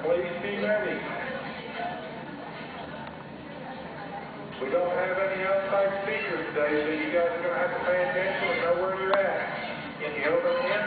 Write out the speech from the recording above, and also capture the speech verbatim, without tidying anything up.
Please be ready. We don't have any outside speakers today, so you guys are going to have to pay attention and know where you're at. Can you hold them in?